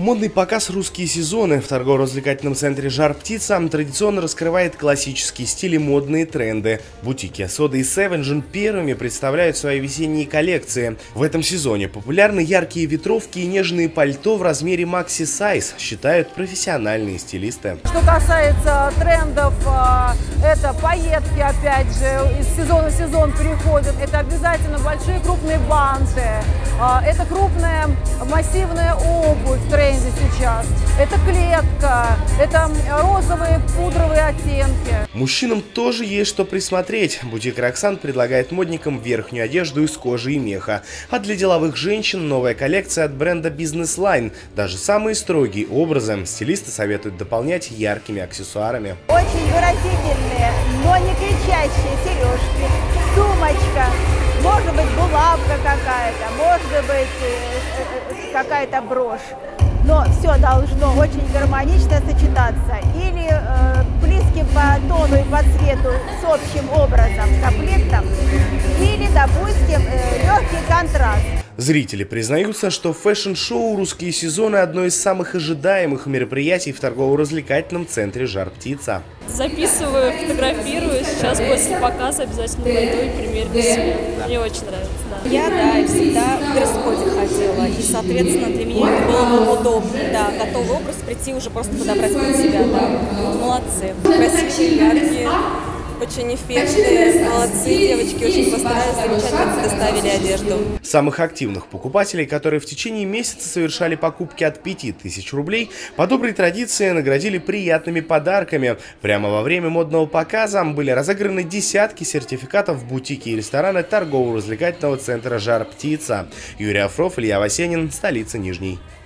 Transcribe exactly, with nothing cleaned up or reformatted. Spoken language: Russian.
Модный показ «Русские сезоны» в торгово-развлекательном центре «Жар Птица» традиционно раскрывает классические стили, модные тренды. Бутики Сода и Севенджин первыми представляют свои весенние коллекции. В этом сезоне популярны яркие ветровки и нежные пальто в размере Maxi Size, считают профессиональные стилисты. Что касается трендов, это пайетки, опять же, из сезона в сезон переходят. Это обязательно большие крупные банты, это крупная массивная обувь в тренде сейчас. Это клетка, это розовые пудровые оттенки. Мужчинам тоже есть что присмотреть. Бутик Роксан предлагает модникам верхнюю одежду из кожи и меха. А для деловых женщин новая коллекция от бренда Business Line. Даже самые строгие образы стилисты советуют дополнять яркими аксессуарами. Очень выразительные, но не кричащие сережки, сумочка, может быть булавка какая-то, может быть какая-то брошь. Но все должно очень гармонично сочетаться или э, близким по тону и по цвету с общим образом, комплектом, или, допустим, э, легкий контраст. Зрители признаются, что фэшн-шоу «Русские сезоны» – одно из самых ожидаемых мероприятий в торгово-развлекательном центре «Жар Птица». Записываю, фотографирую. Сейчас после показа обязательно пойду и примерю себе. Мне очень нравится, да. Я, да, всегда в дресс-коде ходила. И, соответственно, для меня это было удобно. Да, готовый образ прийти уже просто подобрать под себя, да. Молодцы. Красивые, яркие, очень эффектные. Молодцы, девочки очень постарались, замечательно доставили одежду. Самых активных покупателей, которые в течение месяца совершали покупки от пяти тысяч рублей, по доброй традиции наградили приятными подарками. Прямо во время модного показа были разыграны десятки сертификатов в бутики и рестораны торгово-развлекательного центра «Жар Птица». Юрий Афров, Илья Васенин, столица Нижней.